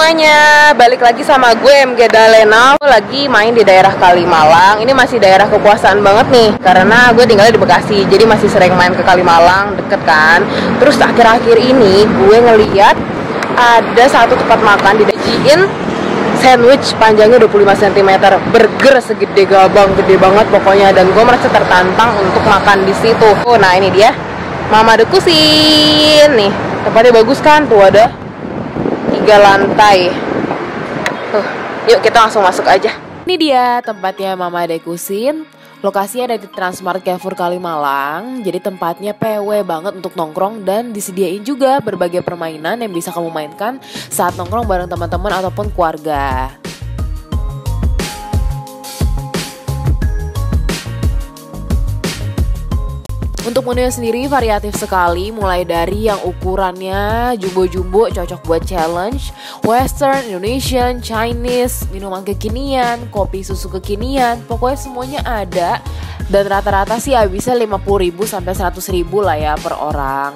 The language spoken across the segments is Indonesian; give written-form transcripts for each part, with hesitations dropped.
semuanya, balik lagi sama gue MG Dalena. Gue lagi main di daerah Kalimalang. Ini masih daerah kekuasaan banget nih, karena gue tinggalnya di Bekasi, jadi masih sering main ke Kalimalang, deket kan. Terus akhir-akhir ini gue ngeliat ada satu tempat makan didajiin sandwich panjangnya 25 cm, burger segede gabang, gede banget pokoknya. Dan gue merasa tertantang untuk makan di situ. Oh, nah ini dia, Mama De Cuisine nih. Tempatnya bagus kan, tuh ada 3 lantai. Yuk kita langsung masuk aja. Ini dia tempatnya Mama De Cuisine. Lokasinya ada di Transmart Carrefour Kalimalang. Jadi tempatnya PW banget untuk nongkrong, dan disediain juga berbagai permainan yang bisa kamu mainkan saat nongkrong bareng teman-teman ataupun keluarga. Untuk menunya sendiri variatif sekali, mulai dari yang ukurannya jumbo-jumbo cocok buat challenge, western, Indonesian, Chinese, minuman kekinian, kopi susu kekinian, pokoknya semuanya ada. Dan rata-rata sih habisnya 50.000 sampai 100.000 lah ya per orang.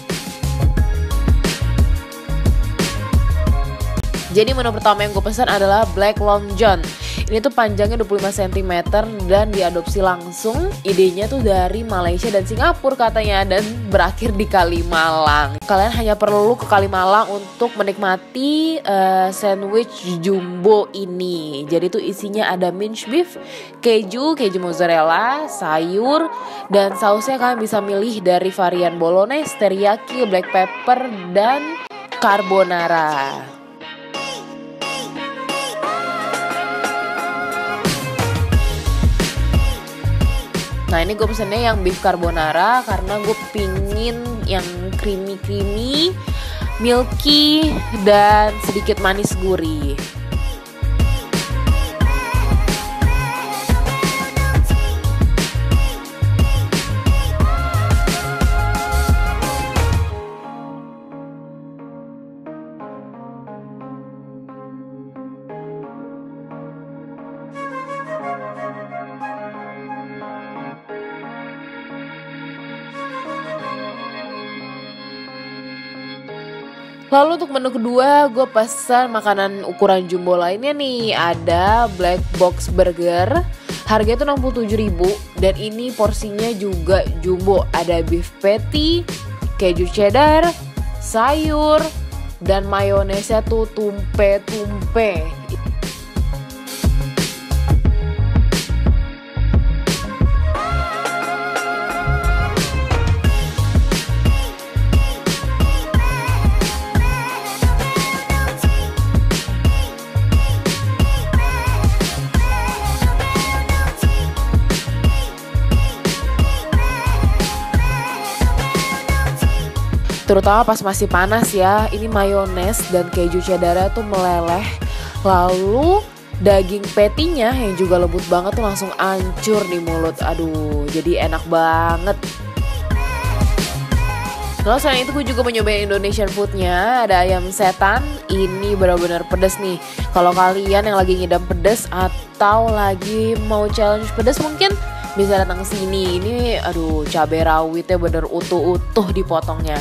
Jadi menu pertama yang gue pesan adalah Black Long John. Ini tuh panjangnya 25 cm dan diadopsi langsung. Idenya tuh dari Malaysia dan Singapura katanya, dan berakhir di Kalimalang. Kalian hanya perlu ke Kalimalang untuk menikmati sandwich jumbo ini. Jadi tuh isinya ada minced beef, keju mozzarella, sayur, dan sausnya kalian bisa milih dari varian bolognese, teriyaki, black pepper, dan carbonara. Nah ini gue pesennya yang beef carbonara karena gue pingin yang creamy, milky, dan sedikit manis gurih. Lalu untuk menu kedua gue pesan makanan ukuran jumbo lainnya nih. Ada Black Box Burger, harganya tuh 67.000, dan ini porsinya juga jumbo. Ada beef patty, keju cheddar, sayur, dan mayonesnya tuh tumpe-tumpe. Terutama pas masih panas ya, ini mayones dan keju cheddar tuh meleleh. Lalu daging patty-nya yang juga lembut banget tuh langsung hancur di mulut. Aduh, jadi enak banget. Lalu selain itu gue juga mencobain Indonesian foodnya. Ada ayam setan, ini benar-benar pedas nih. Kalau kalian yang lagi ngidam pedas atau lagi mau challenge pedas, mungkin bisa datang ke sini. Ini aduh, cabai rawitnya bener utuh-utuh dipotongnya.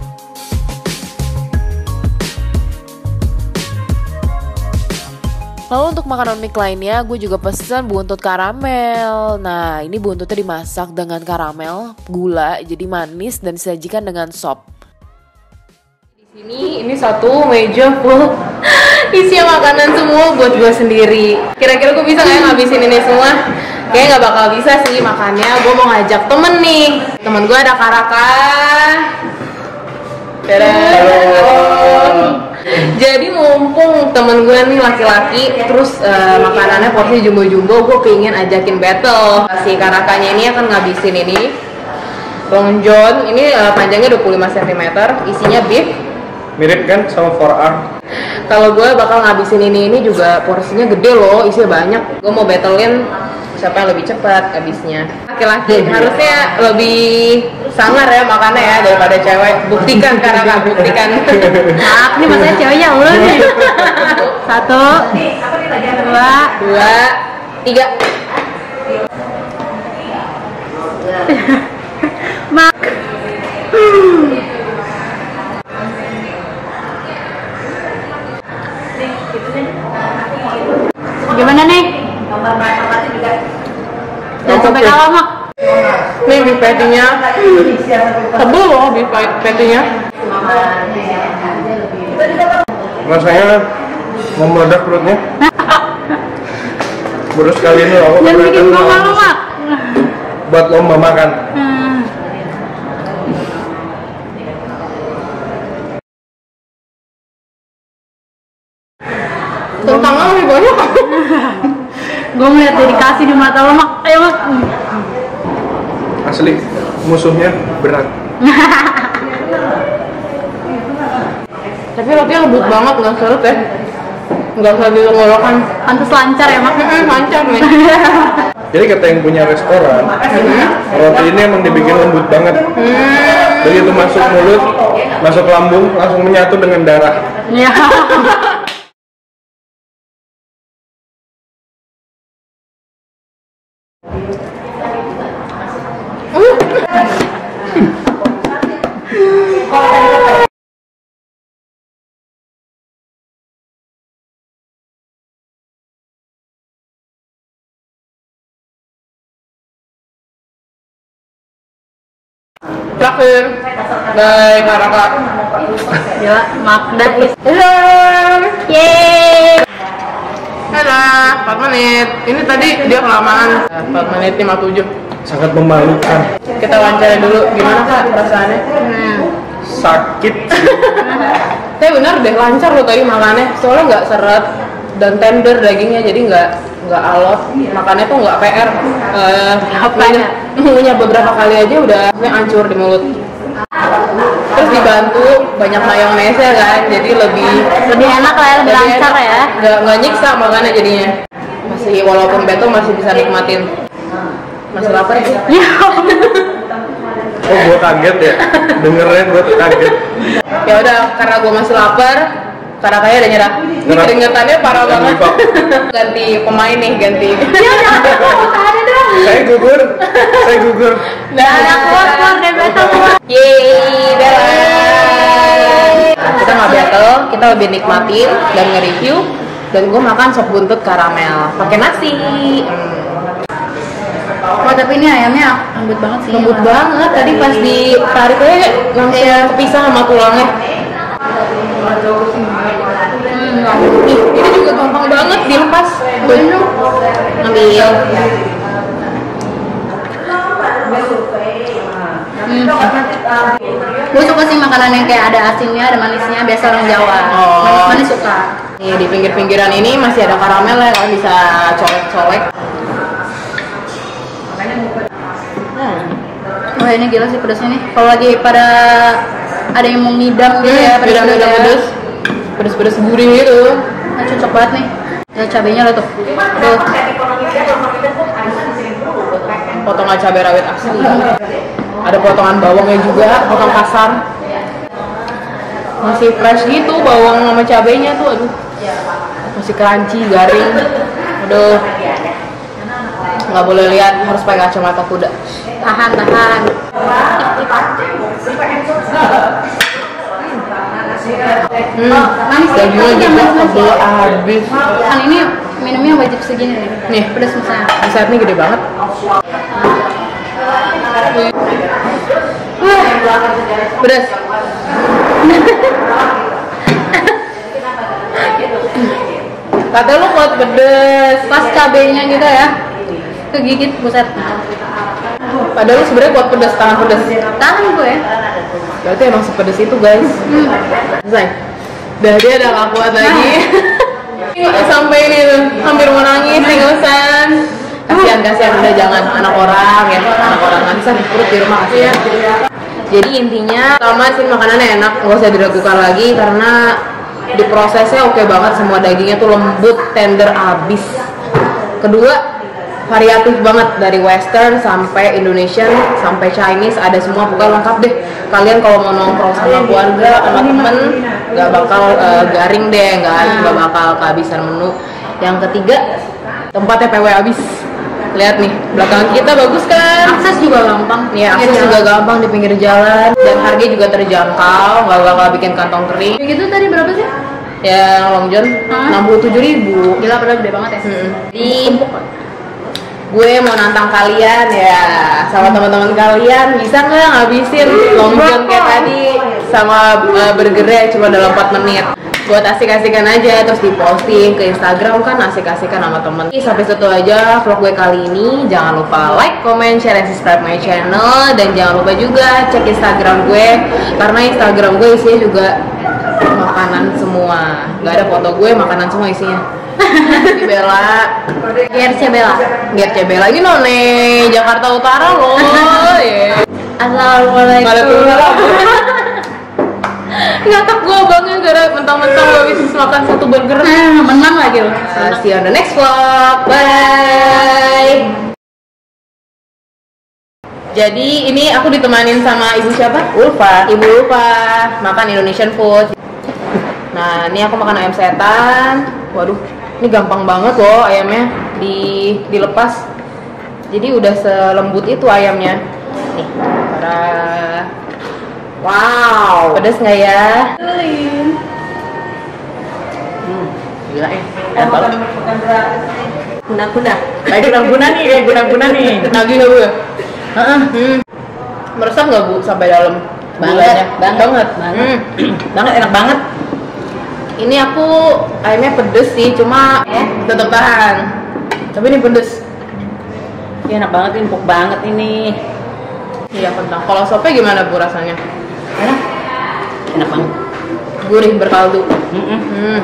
Lalu untuk makanan mie lainnya gue juga pesen buntut karamel. Nah ini buntutnya dimasak dengan karamel, gula, jadi manis dan disajikan dengan sop. Di sini ini satu meja full isinya makanan semua buat gue sendiri. Kira-kira gue bisa nggak ya ngabisin ini semua? Kayaknya nggak bakal bisa sih, makanya gue mau ngajak temen nih. Temen gue ada Karaka. Jadi mumpung temen gue nih laki-laki, terus makanannya porsi jumbo-jumbo, gue pengen ajakin battle. Si Karakanya ini akan ngabisin ini Long John, ini panjangnya 25 cm, isinya beef. Mirip kan sama forearm. Kalau gue bakal ngabisin ini juga porsinya gede loh, isinya banyak. Gue mau battlein siapa yang lebih cepat habisnya. Laki-laki harusnya lebih sangar ya makannya ya daripada cewek. Buktikan Karaka, buktikan. Maaf nih maksudnya ceweknya ulun nih. 1, 2, 3. Mak. Gimana nih? Jangan sampai kalah mak. Nih beef patty-nya tebel loh, beef patty-nya. Rasanya mau meledak perutnya. Baru sekali ini aku Jangan bikin keberatan gua malu mak. buat lomba makan. Kentangnya lebih banyak. Gue melihat dedikasi di mata lo mak. Ayo mak. Asli, musuhnya berat. Tapi rotinya lembut banget, nggak seret ya. Nggak usah dilongolokan. Pantes lancar ya mak. Lancar nih. Jadi kata yang punya restoran, roti ini emang dibikin lembut banget. Begitu masuk mulut, masuk lambung, langsung menyatu dengan darah. Iya. Terakhir dari Haraka. Gila, Magda is. Yeay. Enak, 4 menit. Ini tadi dia kelamaan. 4 menit 57. Sangat memalukan. Kita wawancara dulu, gimana Kak perasaannya? Sakit. Tapi bener deh, lancar loh tadi makannya. Soalnya nggak seret dan tender dagingnya, jadi nggak alot. Makannya tuh nggak PR. Ngunyah beberapa kali aja udah hancur di mulut. Terus dibantu banyak mayonesnya kan, jadi lebih Enak lah ya, lebih lancar ya. nggak nyiksa makannya jadinya. Masih walaupun betul masih bisa nikmatin. Masih lapar ya? Oh, gue kaget ya. Dengernya gue kaget. Ya udah, karena gue masih lapar, karena kayak udah nyerah. Ini Nyerah. keringetannya parah Ganti banget. Pak. Ganti pemain nih, ganti. Saya gugur. Saya gugur. Nah, Keluar deh betul. yeay, Bella. Kita nggak battle, kita lebih nikmatin dan nge-review. Dan gue makan sop buntut karamel pakai nasi. Wah tapi ini ayamnya lembut banget sih. Lembut banget. Tadi pas ditarik aja langsung kepisah sama tulangnya. Ih, ini juga gampang banget dilepas. Tuh, ambil. Gue suka sih makanan yang kayak ada asinnya, ada manisnya. Biasa orang Jawa. Oh. Manis-manis suka. Nih di pinggir-pinggiran ini masih ada karamel ya, kalau bisa colek-colek. Wah ini gila sih pedasnya nih. Kalau lagi pada ada yang mau ngidam gitu ya, Pedas-pedas ya. pedas. Pedas-pedas gurih gitu. Nah, cocok banget nih. Ya cabenya lah tuh. Tuh. Potongan cabai rawit asli. Ada potongan bawangnya juga, potong kasar. Masih fresh gitu bawang sama cabainya tuh, aduh. Masih crunchy, garing. Aduh. Nggak boleh lihat, harus pakai kacamata kuda. Tahan. Manis ya? Dagingnya juga tebel abis. Kan ini minumnya wajib segini nih. Nih, Pedas misalnya. Resepnya gede banget. Pedas. Kata lu kuat pedes. Pas cabenya gitu ya. Kegigit buset. Padahal lu sebenarnya kuat pedes, tahan pedes. Tahan gue ya. Berarti emang sepedes itu guys. Selesai. Udah dia udah gak kuat lagi. Sampai ini tuh, hampir mau nangis, ingusan. Kasihan udah jangan anak orang ya, anak orang nggak bisa di perut di rumah kasihan. Jadi intinya pertama sih makanannya enak, nggak usah diragukan lagi karena diprosesnya oke banget, semua dagingnya tuh lembut, tender abis. Kedua, variatif banget dari western sampai Indonesian sampai Chinese, ada semua, pokoknya lengkap deh. Kalian kalau mau nongkrong sama keluarga sama temen nggak bakal garing deh, nggak bakal kehabisan menu. Yang ketiga, tempatnya PW abis. Lihat nih, belakang kita bagus kan? Akses juga gampang. Iya, akses juga gampang di pinggir jalan dan harga juga terjangkau, nggak bakal bikin kantong kering. Kayak gitu tadi berapa sih? Yang Long John 67.000. Gila, padahal gede banget ya. Jadi gue mau nantang kalian ya, sama teman-teman kalian, bisa nggak ngabisin Long John kayak tadi sama burgernya cuma dalam 4 menit. Buat asik-asikan aja, terus diposting ke Instagram kan, asik-asikan sama temen. Sampai situ aja vlog gue kali ini. Jangan lupa like, comment, share, dan subscribe my channel. Dan jangan lupa juga cek Instagram gue, karena Instagram gue isinya juga makanan semua. Gak ada foto gue, makanan semua isinya. Di Bella, GRC Bella. GRC Bella ini none Jakarta Utara loh. Yeah. Assalamualaikum. Ngakak gue bangga gara mentang-mentang gue bisa makan satu burger. Menang lagi loh. See you on the next vlog. Bye. Jadi ini aku ditemanin sama ibu siapa? Ulfa. Ibu Ulfa makan Indonesian food. Nah, ini aku makan ayam setan. Waduh, ini gampang banget loh ayamnya dilepas. Jadi udah selembut itu ayamnya. Nih, parah. Wow, pedas nggak ya? Gila ya, enak banget. Guna-guna. Baik guna-guna nih, guna-guna nih. Nagih nggak bu? Meresap nggak bu sampai dalam? Banget. Banget, enak banget. Ini aku ayamnya pedes sih, cuma tetap tahan. Tapi ini pedes. Ini enak banget, empuk banget ini. Iya kentang. Kalau sopnya gimana bu rasanya? Enak banget. Gurih berkaldu.